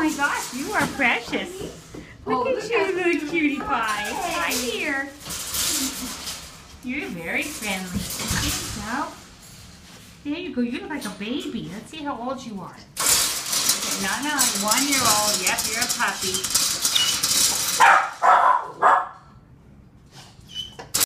my gosh, you are precious. Look at you, little cutie pie. Hi, dear. You're very friendly. So, there you go. You look like a baby. Let's see how old you are. Okay, no, 1 year old. Yep, you're a puppy.